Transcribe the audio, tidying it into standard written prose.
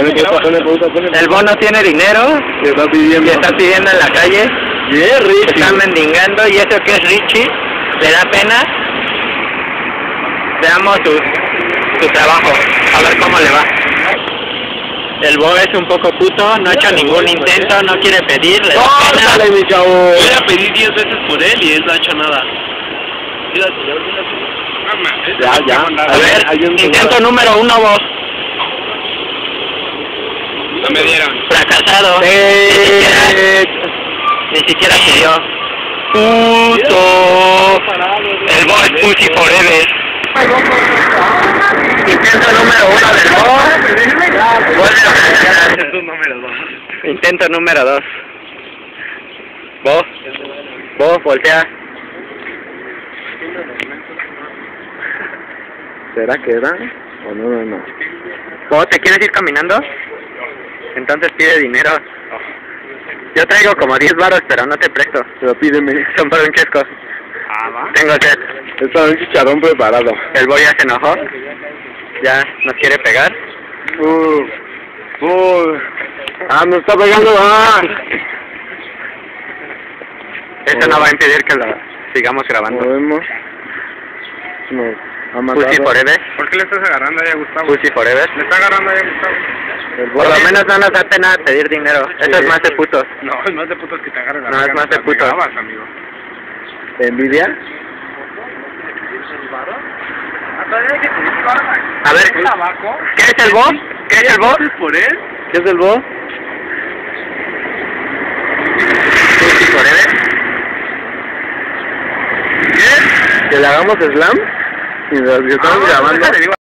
El Bo no tiene dinero. ¿Qué está pidiendo? Que está pidiendo en la calle. Yeah, Richie. Está mendigando y eso que es Richie. Le da pena. Veamos su trabajo. A ver cómo le va. El Bo es un poco puto, no ha hecho ningún intento, no quiere pedir, le da pena. ¡Córtale, mi chavo! Voy a pedir 10 veces por él y él no ha hecho nada. Ya. A ver, intento número 1, Bo. No me dieron. Fracasado. Ni siquiera pidió. Puto. El Bo es Pussy Forever. Intento número 1 del Bo. Vuelve a fracasar. Intento número 2. Bo, voltea. ¿Será que era? ¿O no? Bo, ¿te quieres ir caminando? Entonces pide dinero. Yo traigo como 10 varos, pero no te presto. Pero pídeme. Son por un chesco. ¿va? Tengo sed. Está un chicharrón preparado. El Bo ya se enojó. Ya nos quiere pegar. Nos está pegando. Eso no va a impedir que lo sigamos grabando. Podemos. Nos ha matado. Pussy Forever. ¿Por qué le estás agarrando ahí a Gustavo? Pussy Forever. Le está agarrando ahí a Gustavo. Por lo menos no nos da pena pedir dinero. Eso es más de putos. No, es más de putos que te agarren la No, es verga más de mientras putos. me grabas, amigo. ¿Envidia? A ver, ¿qué es el Bo? ¿Qué es el Bo? ¿Por él? ¿Qué es el Bo? Pussy Forever. ¿Que le hagamos slam? Y lo que estamos grabando. Déjale, digo.